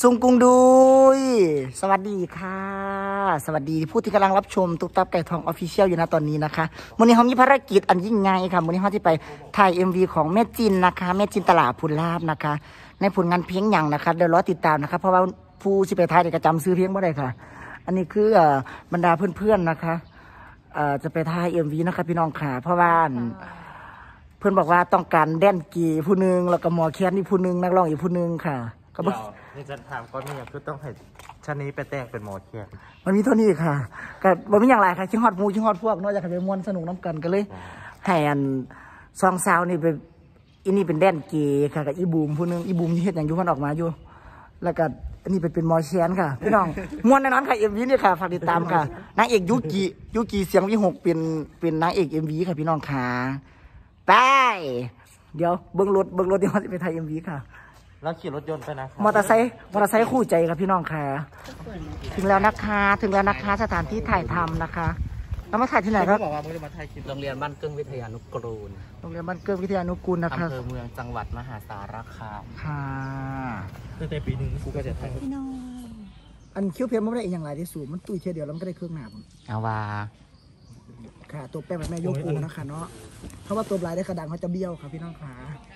ซุงกุงดุยสวัสดีค่ะสวัสดีผู้ที่กำลังรับชมตุ๊กตับไก่ทองออฟฟิเชียลอยู่นะตอนนี้นะคะวันนี้เขามีภารกิจอันยิ่งใหญ่ค่ะวันนี้เขาจะไปถ่าย MV ของแม่จินนะคะแม่จินตลาดพูนลาบนะคะในผลงานเพลงอย่างนะคะเดี๋ยวรอติดตามนะคะเพราะว่าผู้ที่ไปถ่ายเด็กจำซื้อเพลงไม่ได้ค่ะอันนี้คือบรรดาเพื่อนๆนะคะจะไปถ่าย MV นะคะพี่น้องค่ะเพราะว่าเพื่อนบอกว่าต้องการแดนกีผู้นึงแล้วก็หมอแคนอีกผู้นึงนักร้องอีกผู้นึงค่ะก็บอกนี่จะถามก็นี่คือต้องให้ชั้นนี้ไปแต่งเป็นหมอแคนมันมีเท่านี้ค่ะก็บ่มีอย่างไรค่ะชิงฮอดมูชิงฮอดพวกนอกจากไปม่วนสนุกน้ำกันก็เลยให้อันซองซาวนี่เป็นอันนี้เป็นแดนกีค่ะกับอีบูมผู้นึงอีบูมที่เฮ็ดอย่างยุมันออกมาอยู่แล้วก็อันนี้เป็นหมอแคนค่ะพี่น้องม่วนแน่นอนค่ะ MV นี่ค่ะฝากติดตามค่ะนางเอกยุกิเสียงวิหกเป็นนางเอก MV ค่ะพี่น้องค่ะไปเดี๋ยวเบิ้งรถที่เขาจะไปถ่าย MV ค่ะแล้วขี่รถยนต์ไปนะมอเตอร์ไซค์คู่ใจครับพี่น้องค่ะถึงแล้วนะคะสถานที่ถ่ายทำนะคะแล้วมาถ่ายที่ไหนครับบอกว่าไม่ได้มาถ่ายคลิปโรงเรียนบ้านเกิ้งวิทยานุกูลโรงเรียนบ้านเกิ้งวิทยานุกูลนะคะอำเภอเมืองจังหวัดมหาสารคามค่ะตั้งแต่ปีหนึ่งกูก็จะถ่ายพี่น้องอันคิ้วเพลไม่ได้อีกอย่างไรที่สูงมันตุ้ยเชี่ยเดียวแล้วมันก็ได้เครื่องหนาบเอาว่าค่ะตัวแป้งแบบแม่ยกปูนะคะเนาะเพราะว่าตัวปลายได้กระดังเขาจะเบี้ยวค่ะพี่น้องขา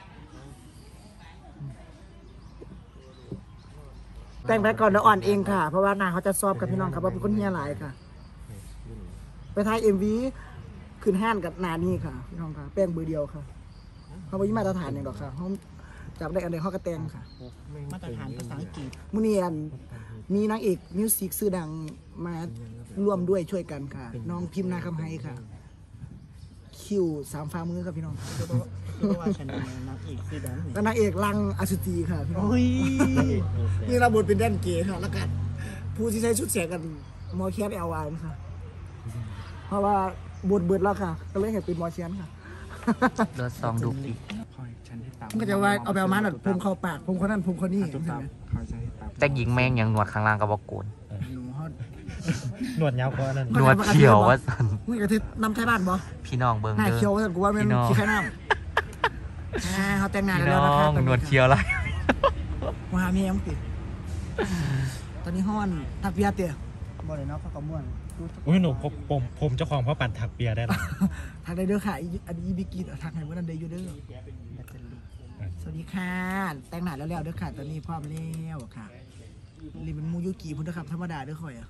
แป้งแพ้ก่อนแล้วอ่อนเองค่ะเพราะว่าหน้าเขาจะซอบกับพี่น้องครับว่าเป็นคนเฮียหลายค่ะไปถ่าย MV ขึ้นห้านกับนานี่ค่ะพี่น้องค่ะแป้งเบอร์เดียวค่ะเขาไม่มาตรฐานอย่างหรอกค่ะเขาจับได้อันใดเขาก็แต่งค่ะมาตรฐานภาษาอังกฤษมุนีอันมีนางเอกมิวสิกชื่อดังมาร่วมด้วยช่วยกันค่ะน้องพิมพ์นาคำไฮค่ะคิว3 ฝ่ามือครับพี่น้องว่าฉันเป็นนักเอกชื่อดังก็นางเอกลังอสุจีค่ะพี่น้องนี่เราบทเป็นแดนเก๋ค่ะแล้วกันผู้ที่ใช้ชุดเสียกันมอแคสเอาวานค่ะเพราะว่าบทเบิดแล้วค่ะก็เลยเห็นเป็นมอแคสค่ะเลือดซองดูปีมันก็จะว่าเอาไปเอามาหน่อยพงเข้าปากพงคนนั้นพงคนนี้แต่หญิงแมงยังหนวดข้างล่างกับบอกโกนหนวดยาวกว่านั้นหนวดเขียวว่าสันมึงกระทินำไทยบ้านบ่พี่น้องเบิ้งหน้าเขียวว่าสันกูว่าเป็นขี้ไข่น้ำเขาแต่งงานแล้วนะคะหนวดเขียวอะไรมาหาเมียมั้งติตอนนี้ห้อนทักเบียร์เตี๋ยบ่เลยเนาะเขากระม่วนอุ้ยหนูผมเจ้าของพ่อปั่นถักเบียร์ได้หรอทักได้เด้อค่ะอันนี้บิกินทักให้เมื่อนั้นเดย์อยู่เด้อสวัสดีค่ะแต่งหน้าแล้วเด้อค่ะตอนนี้พร้อมแล้วค่ะรีเป็นมูยุกิพุทธครับธรรมดาเด้อคอย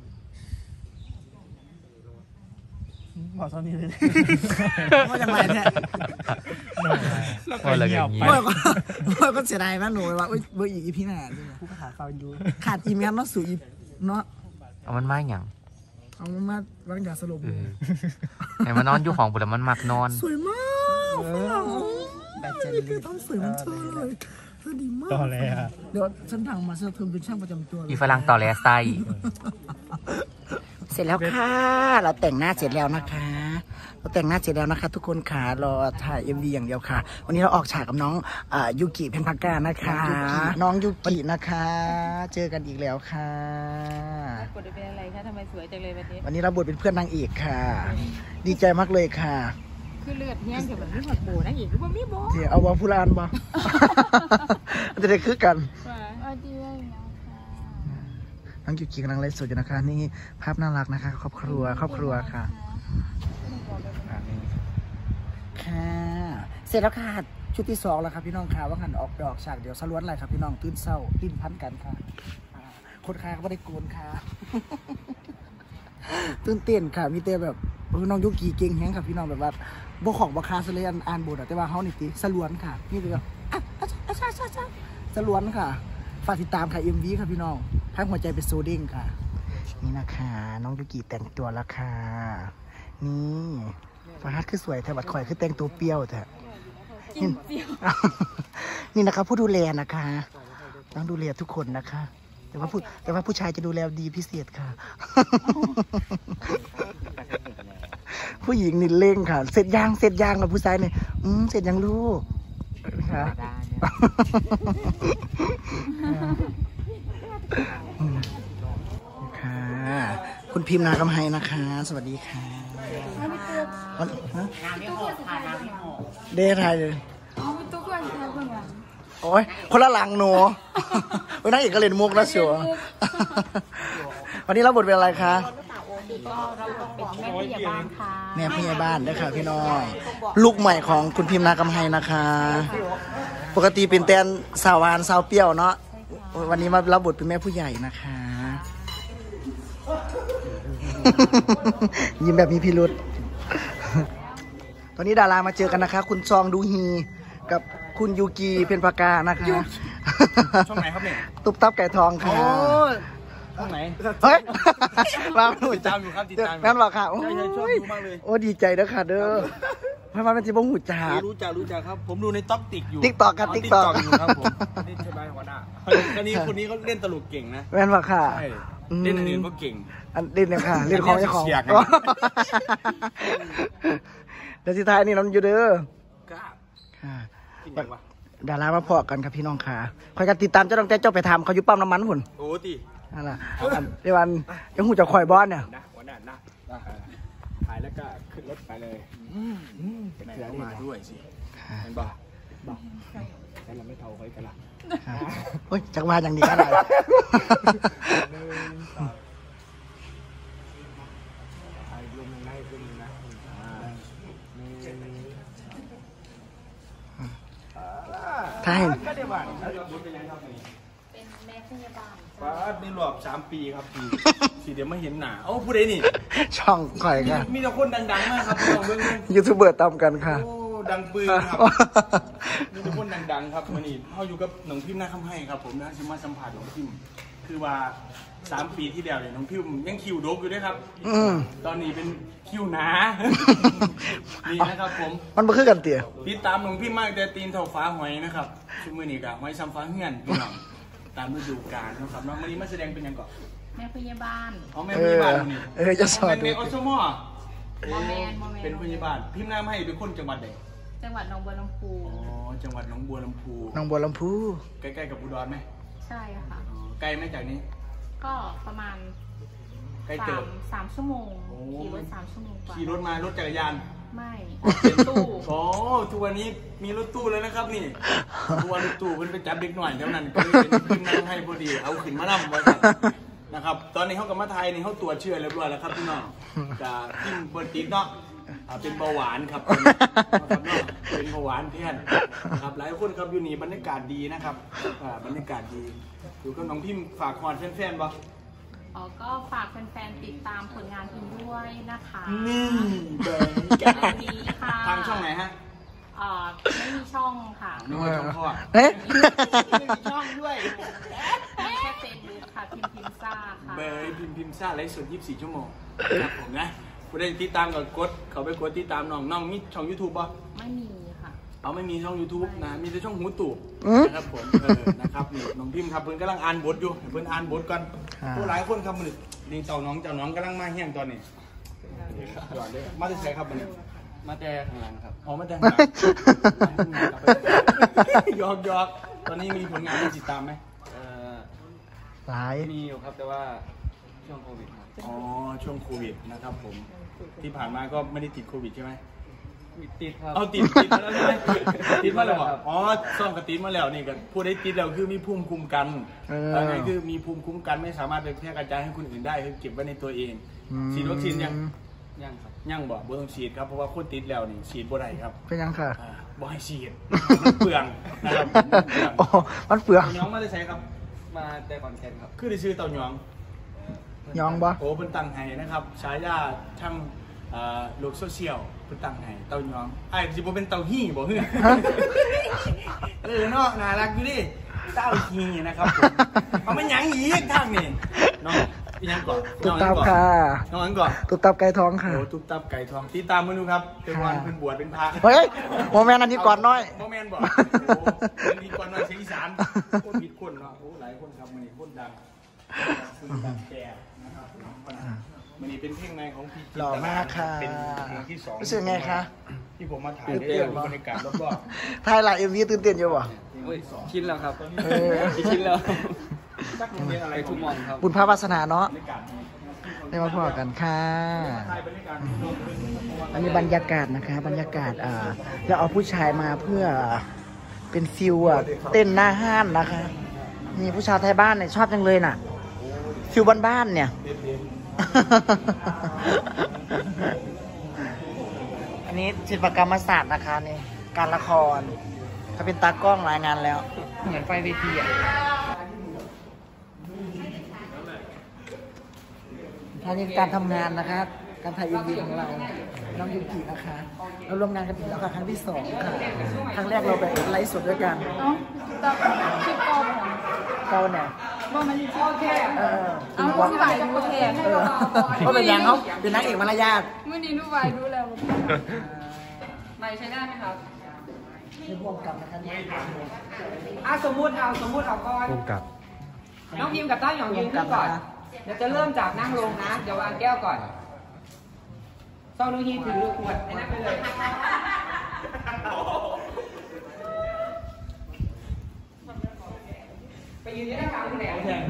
บอกตอนนี้เลยว่าจังไรเนี่ยว่าอะไรอย่างนี้ว่าก็เสียดายมากหนูว่าเบอร์อีพีหน้าผู้ขาเขาดูขาดอีเมลเนาะสู่อีเนาะเอามันไม่หยังเอามันมาบางอย่างสรุปไอ้มันนอนอยู่ของผมแล้วมันมักนอนสวยมากแบบเจนนี่ต้องสวยมันเธอเลยเธอดีมากต่อเลยอ่ะเดี๋ยวฉันทางมาเสื้อเพิ่มเป็นช่างประจำตัวอีฝรั่งต่อแลไส้เสร็จแล้วค่ะเราแต่งหน้าเสร็จแล้วนะคะทุกคนค่ะรอถ่าย MV อย่างเดียวค่ะวันนี้เราออกฉากกับน้องยูกิเพนพักกานะคะน้องยูกินะคะเจอกันอีกแล้วค่ะบทเป็นอะไรคะทำไมสวยจังเลยวันนี้เราบทเป็นเพื่อนนางเอกค่ะดีใจมากเลยค่ะคือเลือดแห้งเดี๋ยวมันไม่หดโบนางเอกหรือว่าไม่โบเดี๋ยวเอาบอพูลานบอจะได้คือกันน้องยูกิกำลังไลฟ์สดอยู่นะคะนี่ภาพน่ารักนะคะครอบครัวค่ะค่ะเสร็จแล้วค่ะชุดที่2แล้วครับพี่น้องค่ะว่างันออกดอกฉากเดี๋ยวสล้วนอะไรครับพี่น้องตื่นเศร้าลิ้นพันกันค่ะคนค้าก็ไม่ได้โกนค่ะตื่นเต้นค่ะมีแต่แบบน้องยุกีเก่งแฮงค่ะพี่น้องแบบว่าบกของบคาสเลยอ่านบทแต่ว่าเขานี่ติสล้วนค่ะนี่คือสล้วนค่ะฝากติดตามค่ะ MV ค่ะพี่น้องทั้งหัวใจเป็นโซดิ้งค่ะนี่นะคะน้องยุกีแต่งตัวแล้วค่ะนี่ฟาฮัดคือสวยแต่บัดข่อยคือแต่งตัวเปรี้ยวแต่นี่นะคะผู้ดูแลนะคะต้องดูแลทุกคนนะคะแต่ว่าผู้ชายจะดูแลดีพิเศษค่ะผู้หญิงนี่เล่งค่ะเสร็จย่างกับผู้ชายเนี่ยเสร็จยังลูกค่ะค่ะคุณพิมพ์นาคำไฮนะคะสวัสดีค่ะน้ำไม่หกค่ะน้ำไม่หกเดทไทยเลยอ๋อเป็นตัวก่อนค่ะเพื่อนโอ้ยคนละหลังหนูวันนั้นอีกก็เล่นมุกนะชัววันนี้รับบทเป็นอะไรคะก็เราเป็นแม่พยาบาลค่ะแม่พยาบาลด้วยค่ะพี่น้อยลูกใหม่ของคุณพิมพ์นากำไฮนะคะ ปกติเป็นแตนสาวหวานสาวเปรี้ยวเนาะวันนี้มารับบทเป็นแม่ผู้ใหญ่นะคะ ยิ้มแบบมีพิรุษตอนนี้ดารามาเจอกันนะคะ คุณซองดูฮีกับคุณยูกีเพนพากานะคะช่องไหนครับเนี่ยตุ๊บตับไก่ทองค่ะช่องไหนเฮ้ยมาหนูติดตามอยู่ครับติดตามอยู่นั่นหรอค่ะโอ้ใช่ยชอบดูมากเลยโอ้ดีใจเด้อค่ะเด้อเพราะว่ามันจะบ่หูจักรู้จักครับ ผมดูในต็อกติกอยู่ TikTok ครับ TikTok อยู่ครับผมนี่ใช่ไหมหัวหน้าคนนี้เขาเล่นตลกเก่งนะแม่นปะค่ะใช่เล่นอันอื่นก็เก่งอันเล่นเนี่ยค่ะเล่นของเจ้าของเสียกไงเดี๋ยวสุดท้ายนี่น้องอยู่เด้อกล้าค่ะกินยังวะดารามาพอกันครับพี่น้องค่ะคอยกันติดตามเจ้าต้องแต่เจ้าไปทำเขาอยู่ปั๊มน้ำมันหุ่นโอ้ตีนั่นแหละอันเดี๋ยววันยังหูจะคอยบอสเนี่ยนะหัวหน้านะถ่ายแล้วก็ขึ้นรถไปเลยเป็นเสือมาด้วยสิเห็นป่ะแต่เราไม่เท่าไว้กันละค่ะโอ้ยจักมาอย่างดีขนาดถ้าเห็นเป็นแม่พยาบาลป้าในรอบ3 ปีครับทีเดี๋ยวไม่เห็นหนาเอ้าผู้ใดนี่ช่องข่อยค่ะมีแต่คนดังๆมากครับพี่น้องเบื้องต้นยูทูบเบอร์ตามกันค่ะโอ้ดังปืนครับมีแต่คนดังๆครับวันนี้เขาอยู่กับน้องพิมพ์นาคำให้ครับผมนะจะมาสัมผัสน้องพิมพ์คือว่า3 ปีที่แล้วเนี่ยน้องพิมพ์ยังคิวโดกอยู่ด้วยครับ ตอนนี้เป็นคิวหนา นี่นะครับผมมันบ่คือกันเตี๋ยติดตามน้องพิมพ์มากแต่ตีนเท่าฟ้าหอยนะครับช่วงมือนี้กับหอยซ้ำฟ้าเฮือนพี่น้องตามฤดูกาลนะครับน้องวันนี้มาแสดงเป็นยังก่อนแม่พยาบาลอ๋อแม่พยาบาลนี่จะสอนเป็นดูเด็กอสมอโมเมนเป็นพยาบาลพิมพ์น้ำให้เป็นคนจังหวัดไหนจังหวัดหนองบัวลำพูอ๋อจังหวัดหนองบัวลำพูน้องบัวลำพูใกล้ๆกับอุดรไหมใช่ค่ะอ๋อไกลไหมจากนี้ก็ประมาณไกลเติบสามชั่วโมงโอ้ขี่รถ3 ชั่วโมงกว่าขี่รถมารถจักรยานไม่เป็นตู้โอ้ทุกวันนี้มีรถตู้แล้วนะครับนี่ทุกวันรถตู้เพิ่นไปจับเด็กหน่อยเท่านั้นก็เลยเป็นขึ้นนั่งให้พอดีเอาขึ้นมานั่งไว้ครับนะครับ ตอนนี้เขากลับมาไทยนี่เขาตรวจเชื้อเรียบร้อยแล้วครับพี่น้องจะยิ่งเบิร์ติดเนาะเป็นเบาหวานครับนะครับเนาะเป็นเบาหวานเพี้ยนนะครับหลายคนครับอยู่นี่บรรยากาศดีนะครับบรรยากาศดีอยู่กับน้องพิมพ์ฝากคอนแฟนๆบ่อ๋อก็ฝากแฟนๆติดตามผลงานพิมด้วยนะคะนี่เบอร์ดีค่ะทางช่องไหนฮะไม่มีช่องค่ะนึกว่าช่องพ่อเอ๊ะไม่มีช่องด้วยมีแค่เฟซบุ๊กค่ะพิมซ่าค่ะเบอร์พิมพ์ซ่าไลฟ์สด24 ชั่วโมงครับผมนะผู้ใดติดตามกับกดเขาไปกดติดตามน้องมีช่อง YouTube ป่ะไม่มีค่ะเอาไม่มีช่อง YouTube นะมีแต่ช่องหูตู่อืมนะครับผมนะครับนี่น้องพิมพ์ครับเพิ่นกำลังอ่านบทอยู่เพิ่นอ่านบทก่อนผู้หลายคนครับมันนี่เจ้าน้องกำลังมาเฮี้ยงตอนนี้หยอดเลยมาจะใช้ครับมันมาแต่ข้างหลังครับอ๋อมาแต่ข้างหลังหยอกตอนนี้มีผลงานให้ติดตามไหมหลายมีอยู่ครับแต่ว่าช่วงโควิดครับอ๋อช่วงโควิดนะครับผมที่ผ่านมาก็ไม่ได้ติดโควิดใช่ไหมติดครับเอาติดมาแล้วใช่ไหมติดมาแล้วเหรออ๋อซ่อมกระติดมาแล้วนี่ก็พูดได้ติดแล้วคือมีภูมิคุ้มกันอะไรคือมีภูมิคุ้มกันไม่สามารถไปแพร่กระจายให้คนอื่นได้คือเก็บไว้ในตัวเองฉีดวัคซีนยังยังครับยังบ่ต้องฉีดครับเพราะว่าคนติดแล้วนี่ฉีดบ่ได้ครับเป็นยังค่ะบ่ให้ฉีดมันเปลืองนะครับมันเปลืองโอ้มันเปลือกเต่าหยองมาได้ใช้ครับมาแต่ก่อนแคนครับคือได้ซื้อเต่าหยองยองบ่โอ้เป็นตังไห้นะครับฉายาทั้งโลกโซเชียลเป็นตังไห้เต่าหยองไอ้สิบ่เป็นเต่าหี่บ่เฮ้ยเนาะน่ารักอยู่ดิเต่าหี่นะครับผมเอามันหยังอีกทางนี่น้องอีหยังก่อนตุ๊บตับค่ะน้องอันก่อนตุ๊บตับไก่ทองค่ะโอ้ตุ๊บตับไก่ทองติดตามมาดูครับเป็นวันเป็นบวชเป็นพระเฮ้ยโมแมนอันนี้ก่อนน้อยโมแมนบอกโอ้เป็นดีก่อนหน่อยเสียงอีสานคนผิดคนเนาะโอ้หลายคนครับมันนี่คนดังคนดังแก่นะครับมันนี่เป็นเพลงในของพี่หล่อมากค่ะเป็นเพลงที่2 รู้สึกไงคะที่ผมมาถ่ายตื่นได้เต้นดูบรรยากาศรอบถ่ายหลายเอ็มวีตื่นเต้นอยู่บ่เฮ้ยชินแล้วครับเออชินแล้วๆสักโรงเรียนอะไรไปทุกมองครับบุญพระวาสนาเนาะบรรยากาศได้มาพอกันค่ะถ่ายบรรยากาศอันนี้บรรยากาศนะคะ บรรยากาศเราเอาผู้ชายมาเพื่อเป็นฟิวอ่ะเต้นหน้าห้านนะคะมีผู้ชายไทยบ้านเนี่ยชอบจังเลยน่ะฟิวบ้านๆเนี่ย อันนี้ศิลปกรรมศาสตร์นะคะนี่การละครเขาเป็นตากล้องรายงานแล้วเหมือนไฟเวทีอ่ะอันนี้การทำงานนะคะการถ่ายวีของเราน้องยูกินะคะเราร่วมงานกันอีกแล้วค่ะครั้งที่2ค่ะครั้งแรกเราไปไลฟ์สดด้วยกันเอ้าแต่คลิปเก่าของเราเนี่ยว่ามันโอเคจริงเอาวะที่ไหวดูเทปก็เป็นอย่างเขาเป็นนักเอกมารยาทเมื่อนี้ดูไหวดูแล้วไหวใช้ได้ไหมครับที่ร่วมกับนะคะนี่สมมุติเอาก่อนร่วมกับน้องพิมกับต้าหยองยืนขึ้นก่อน เดี๋ยวจะเริ่มจากนั่งลงนะ เดี๋ยววางแก้วก่อนซองนูฮีถือขวดไอ้นั่นไปเลย ไปยืนที่หน้ากลางคุณแหนม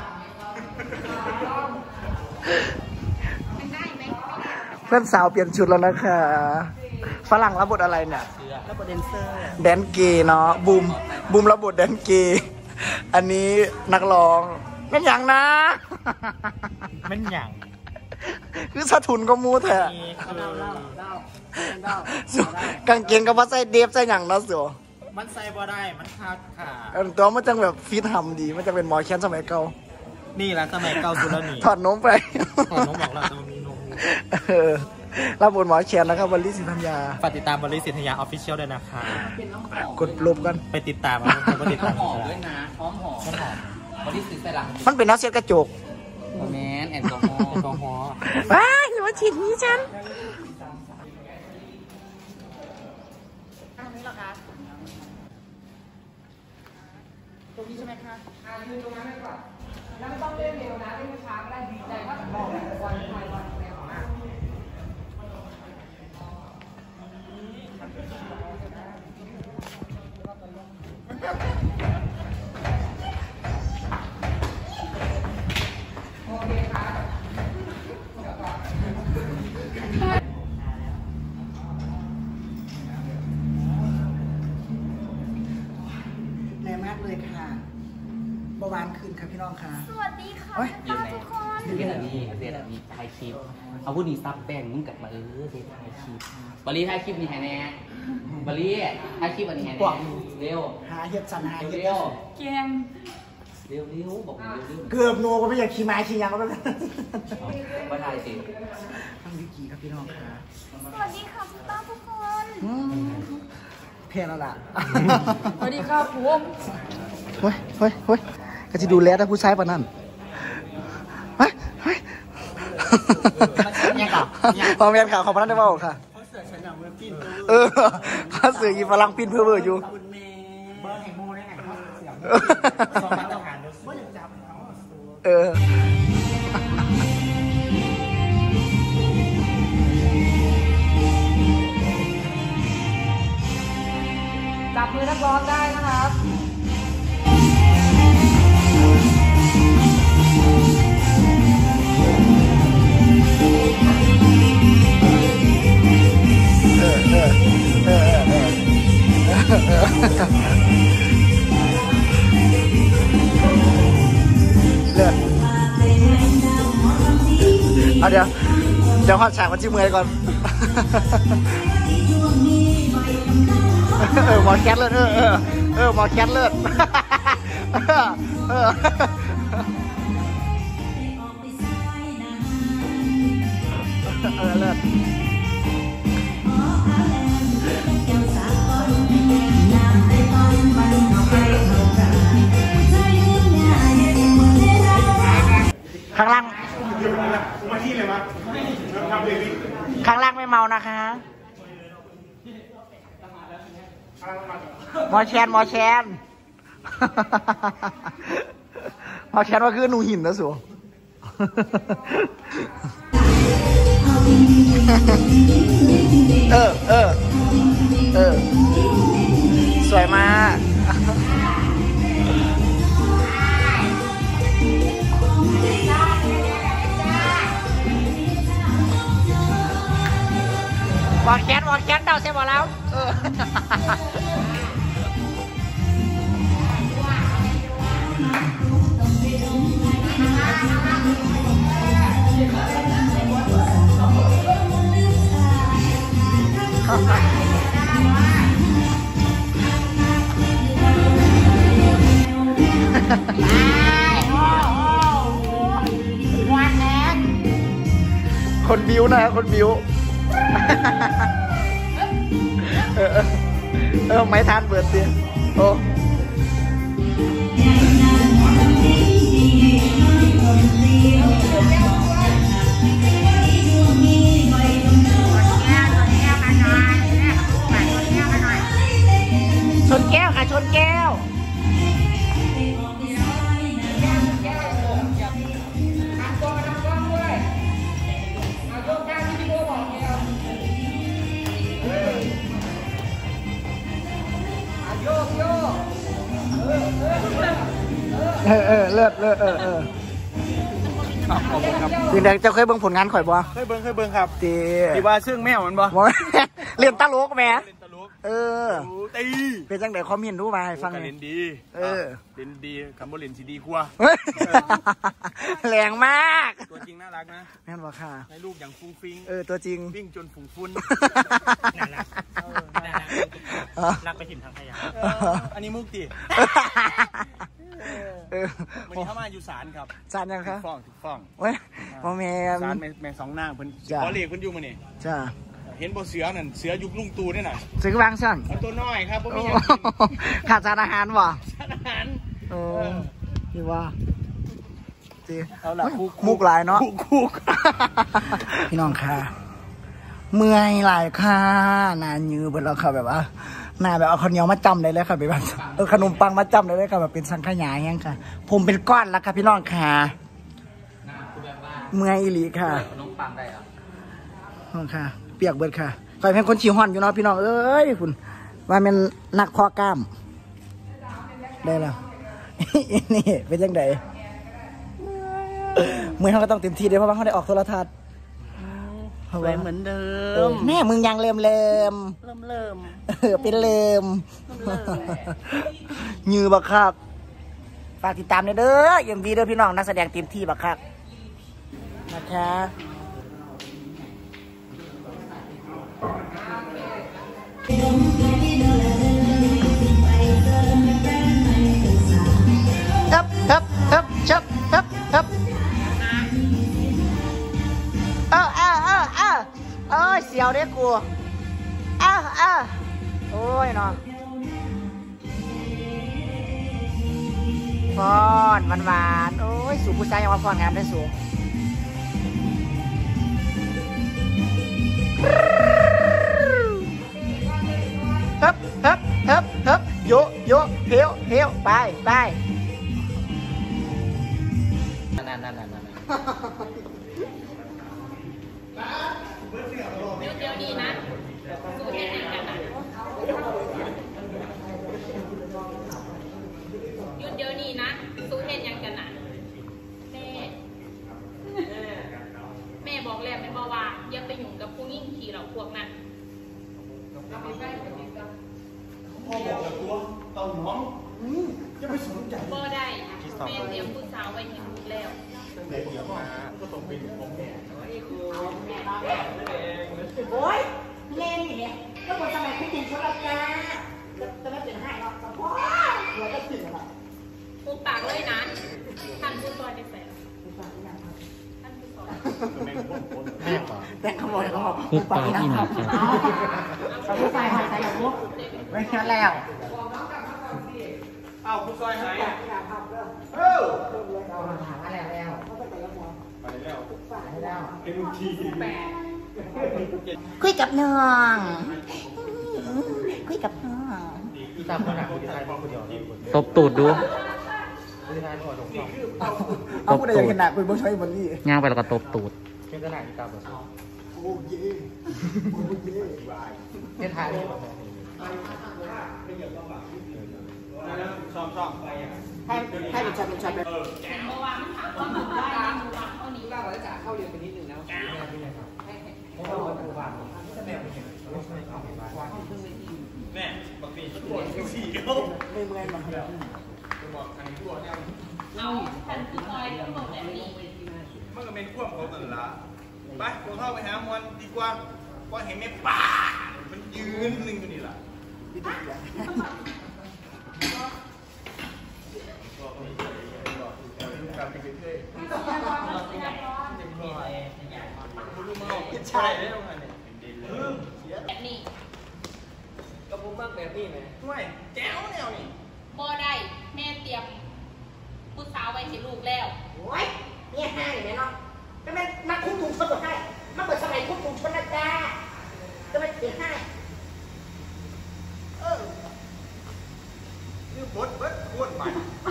เพื่อนสาวเปลี่ยนชุดแล้วนะคะฝรั่งรับบทอะไรเนี่ยแล้วก็แดนเซอร์แดนเกย์เนาะบูมรับบทแดนเกย์อันนี้นักร้องเป็นอย่างนะมันหยั่งคือสะทุนก็มูแท้กางเกงก็ว่าใส่เดฟใส่อย่างนะเสือมันใส่บ่ได้มันขาดขาตัวมันจังแบบฟิตหำดีมันจะเป็นหมอแค้นสมัยเก่านี่แหละสมัยเก่าสุดแล้วนี่ถอดนมไปน้องบอกเราจะมีนมรับบทหมอแค้นนะครับวลีสินธัญญาฝากติดตามบริสิทธยาออฟฟิเชียลด้วยนะคะกดลบกันไปติดตามกันไปติดตามหอมด้วยนะหอมวันที่ซื้อใส่หลังมันเป็นน้ำเช็ดกระจกแมนแอลกอฮอล์แอลกอฮอล์ว้ายหรือว่าฉีดนี้ฉันอันนี้เหรอคะยืนตรงนั้นไปก่อนแล้วไม่ต้องเล่นเร็วนะเล่นช้าก็ได้ดีใจว่าบอกวันคอยวันแรงมากแรงมากเลยค่ะเบาหวานขึ้นค่ะพี่น้องค่ะสวัสดีค่ะโอ๊ยทุกคนเรียนอันนี้ถ่ายคลิปเอาผู้ดีซับแป้งมึงกลับมาเรียนถ่ายคลิปบริถ่ายคลิปนี่แน่บริถ่ายคลิปอันนี้แน่เร็วหาเห็ดสันหาเห็ดเร็วแกงเร็วบอกเร็วเกือบโนก็ไม่อยากขี่ม้าขี่ยังก็ไม่มาถ่ายสิต้องวิกีครับพี่น้องค่ะสวัสดีค่ะคุณป้าทุกคนเพี้ยนแล้วล่ะสวัสดีค่ะผมเฮ้ยก็จะดูแลแต่ผู้ชายปะนั่นเฮ้ยพอแมนข่าวของพนันได้เปล่าค่ะเขาเสือยีฝรั่งปิ้นเพื่อเบอร์อยู่เออจับมือนักร้องได้นะครับเอาเดี๋ยวขอฉากมันจิ้มมือก่อนหมอแคทเลิศหมอแคทเลิศเลิศข้างล่างข้างล่างไม่เมานะคะหมอแชนหมอแชนว่าคือหนูหินนะสัวสวยมากหมอแคทเดาเสร็จหมดแล้วคนบิ้วนะคนบิ้วไม่ทานเบิดเสียโอ้ชนแก้วค่ะชนแก้วเลิศพี่แดงจะเคยเบิ่งผลงานข่อยบ่เคยเบิ่งครับตีที่ว่าซึ่งแมวมันบ่เรียนตลกแม่ตีตีเป็นจังได๋คอมเมนต์รู้มาให้ฟังเล่นดีเล่นดีคำว่าเล่นซีดีกว่าแรงมากตัวจริงน่ารักนะแม่นบ่ค่ะให้ลูกอย่างฟุ้งฟิ้งตัวจริงวิ่งจนฝุ่งฟุ้นรักไปถิ่นทางขยะอันนี้มุกดิวันนี้เข้ามาอยู่ศาลครับศาลยังคะถูกฟ้องเว้ยบ่แม่ศาลแม่สองนางเพิ่นขอเลขเพิ่นอยู่มื้อนี้จ้าเห็นบ่เสือนั่นเสือยุคลุงตู่นี่น่ะซื้อวางซั่นตัวน้อยครับบ่มีหยังกินขาดสารอาหารบ่อาหารนี่ว่าตีเอาล่ะมุกหลายเนาะคุกพี่น้องค่ะเมื่อยหลายค่ะนานยื้อเบิดแล้วค่ะแบบว่าหน้าแบบเอาข้าวเหนียวมาจำได้เลยค่ะแบบขนมปังมาจำได้เลยค่ะแบบเป็นสังขยาแห้งค่ะ ผมเป็นก้อนแล้วค่ะพี่น้องค่ะเมื่อยอีหลีค่ะน้องปังได้เหรอน้องค่ะ เปียกเบิดค่ะคอยเป็นคนชิวฮอนอยู่เนาะพี่น้องเอ้ยคุณว่าเป็นนักพอกล้ามได้แล้ว นี่เป็นยังไงเมื่อเขาก็ต้องเต็มที่เลยเพราะว่าเขาได้ออกโทรทัศน์สวยเหมือนเดิมแม่มึงยังเริ่มเป็นเริ่มยือบักคักฝากติดตามเด้อยังดีเด้อพี่น้องนักแสดงเต็มที่บักคักนะคะครับเสียวเด้กูโอ้ยเนาะฟอนหวานโอ้ยสูผู้ชายยังมาฟอนงามได้สูฮึบโยเฮียวไปนั่นเดี๋ยวนี้นะสู้เห็นยังกันนะหยุดเดี๋ยวนี้นะสู้เห็นยังกันนะแม่บอกแล้วไม่บอกว่าอย่าไปยุ่งกับผู้หญิงขี่เราพวกนั้นพ่อบอกกับตัวเต่าหนองจะไปสนใจบ่ได้แม่เตรียมผู้สาวไว้ให้ลูกแล้วก็ต้องเป็นของแม่โอ้ยเล่นนี่เนี่ยก็หมดสมัยคุณถึงชลกาจะไม่เป็นให้หรอกพ่อหัวจะถึงหรอพูดปากเลยนะท่านผู้ซอยไปใส่ท่านผู้ซอยแต่เขาบอกผู้ปากที่หนักผู้ชายหายใจกับพวกไม่ใช่แล้วอ้าวคุณซอยหายคุยกับน้องตบตูดดูเอาผู้ใดอยากเห็นหน้าคุยบ่ใช่บนนี่ย่างไปแล้วก็ตบตูดโอ้ยเฮ็ดถ่ายซ่อมให้เป็นช็อตแบบเมื่อวานมันถามว่ามันได้ในหมู่บ้านเท่านี้เราจะเข้าเรียนไปนิดนึงแล้วแม่บางทีตัวสี่เขาไม่เมื่อยมาครับบอกอันนี้ตัวเนี่ยเอาท่านผู้ซอยก็บอกแบบนี้มันก็เป็นควบเขาตลอดไปพวกเข้าไปหามวนดีกว่าก็เห็นไหมป่ามันยืนหนึ่งอยู่นี่แหละใช่ได้แล้วไงเนี่ยแบบนี้ก็ผมมากแบบนี้ไหมห่วยแจ๋วแนวนี่บ่ได้แม่เตรียมผู้สาวไว้ให้ลูกแล้วโอ้ยเนี่ยห้าอย่างนี้เนาะจะไม่มาคุ้มถุงชนหรอกให้มาเปิดสมัยคุ้มถุงชนนะจ๊ะจะไม่เสียให้คือบดเบิดโคตรใหม่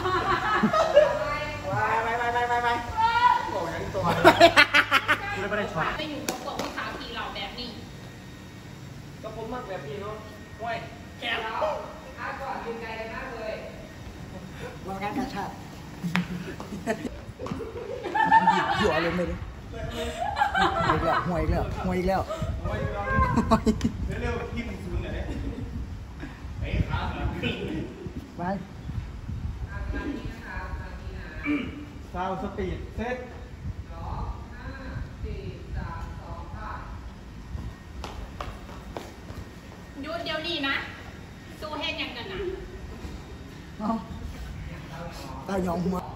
ไปบอกอย่างตัวไม่ได้ช็อตไปอยู่กับพวกผู้สาวขี่เหล่าแบบนี้ก็ผมมากแบบนี้เนาะห่วยแจ๋วก่อนกินไก่มากเลยวางงานกระชากหยิบหัวลงไปเลยห่วยอีกแล้วห่วยอีกแล้วห่วยอีกแล้วเร็วๆที่มันซูนเลยไอ้ขาไปซาวสปีดเซ็ตหยุดเดี๋ยวนี้นะ สู้เฮ็ดหยังกันนะเอาตายยองหัว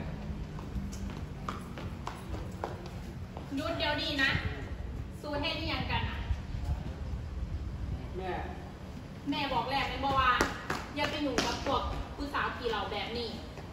หยุดเดี๋ยวนี้นะ สู้เฮ็ดหยังกันนะแม่แม่บอกแล้วไม่บอกว่า อย่าไปอยู่กับพวกผู้สาวขี่เหล่าแบบนี้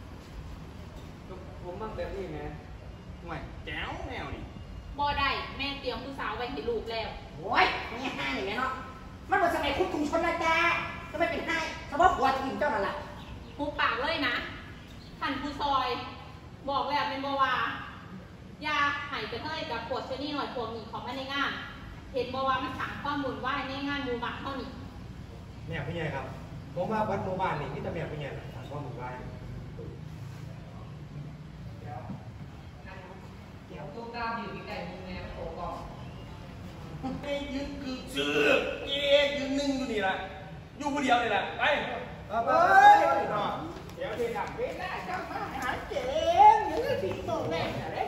ผมมากแบบนี้ไหมห่วยแจ๋วแนวนี่บ่ได้แม่เตรียมผู้สาวไว้ให้ลูกแล้วโอ้ยเนี่ยห้าอย่างนี้เนาะมันเปิดสมัยคุ้มถุงชนนะจ๊ะจะไม่เป็นให้เฉพาะหัวจะกินเจ้านั่นแหละหุบปากเลยนะท่านผู้ซอย บอกแล้วเป็นบ่ว่าอย่าให้ไปเฮ้ยกับปวดเชนี่หน่อยพวกนี้ของมาในงาน เห็นบ่ว่ามันสั่งข้อมูลว่าในงานหมู่บ้านเท่านี้แม่พี่ใหญ่ครับผมว่าวัดหมู่บ้านนี่ที่จะแม่พี่ใหญ่ถามว่าหมู่บ้านเดี๋ยวตู้กล้าอยู่ที่ไก่มึงแม่โตก่อนไอ้ยืนคือซื้อเอ๊ยืนหนึ่งอยู่นี่แหละอยู่คนเดียวนี่แหละไปเฮ้ยเดี๋ยวเดี๋ยวดับเว้นได้จังมาหาเจ๋งอยู่ที่สิงโตแม่เลย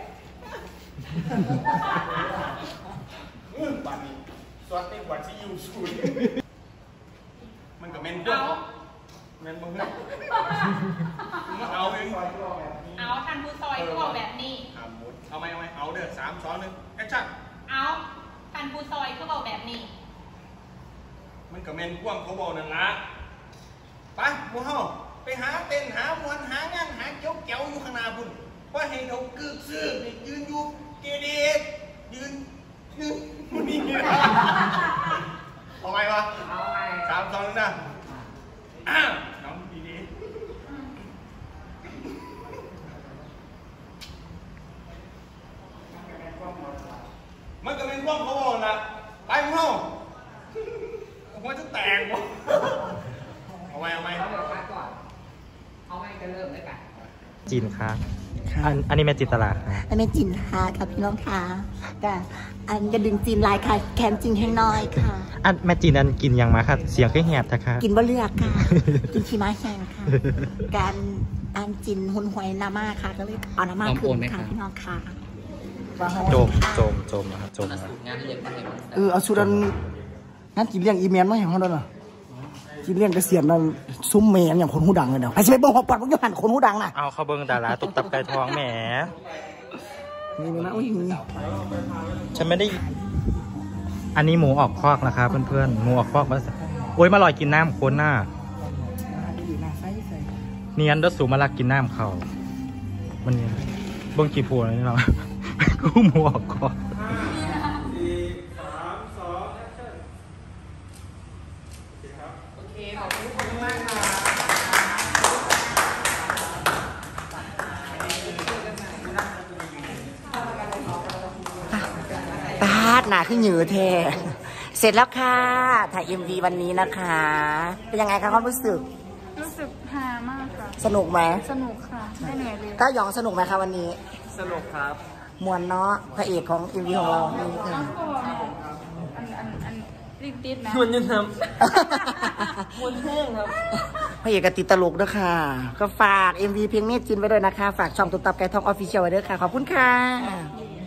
ปันนี้สวัสดีกว่าที่อยู่สูนมันก็เมนด้วยเมนมึงมึงเอาเองเอาท่านผู้ซอยก็บอกแบบนี้เอาไหมเอาเด้อ3 2 1แอคชั่นเอาท่านผู้ซอยก็บอกแบบนี้มันก็เมนกว้างเขาบอกนั่นละไปหมู่เฮาไปหาเต้นหามวนหางานหาเกี้ยวอยู่ข้างหน้าพุ่นว่าให้เขากึกซื้อนี่ยืนอยู่เกเดยืนมันนี่เอาไงวะเอาไง 3 2 1นะน้องดีมันก็เป็นกว้างเขาบอกนั่นละไปหมู่เฮาหัวจะแตกบ่เอาไหมเอาเดี๋ยวพักก่อน เอาไงจะเริ่มเลยกันจีนค่ะอันนี้แม่จินตลาดค่ะอันนี้จินฮาค่ะพี่น้องค่ะแต่อันจะดึงจีนลายค่ะแคนจีนให้น้อยค่ะอันแม่จีนอันกินยังมาค่ะ เสียงแค่แหบนะคะกินบะเลือกค่ะ กินชีม้าแห้งค่ะ การอันจินหุนหวยนาม่าค่ะ ก็เลยเอานาม่าคืนค่ะพี่น้องค่ะโจมนะครับโจมนะครับงานเลี้ยงมาให้มันเอาสุดันงั้นกินเลี้ยงอีเมลมาอย่างเขาด้วยเหรอกินเลี้ยงเกษียณนั่นซุ้มเมนอย่างคนหูดังเลยเนาะไอ้ชิบะบอกปัดพวกยูหันคนหูดังน่ะเอาเขาเบิ้งดาราตุบตับไก่ทองแหมนี่นะอุ้ยฉันไม่ได้ อันนี้หมูออกคอกนะคะเพื่อนๆหมูออกคอกมาโอ้ยมาลอยกินน้ำโคนหน้าเนียนเดอสูมาลักกินน้ำเขามันเนี่ยเบิ้งกี่ผัวนี่เนาะกูหมูออกคอกโอเค ขอบคุณทุกคนมากค่ะปาดหนาขึ้นเหยือแท้เสร็จแล้วค่ะถ่าย MV วันนี้นะคะ เป็นยังไงคะความรู้สึกรู้สึกฮามากค่ะสนุกไหมสนุกค่ะไม่เหนื่อยเลยต้าหยองสนุกไหมคะวันนี้สนุกครับมวนเนาะพระเอกของ MV ของเรานี่อันรีบติดนะมันยังทำมันแห้งครับพระเอกก็ติดตลกด้วยค่ะก็ฝาก MV เพลงเมจินไว้ด้วยนะคะฝากช่องตุ๊กตับไก่ทองออฟฟิเชียลไว้ด้วยค่ะขอบคุณค่ะ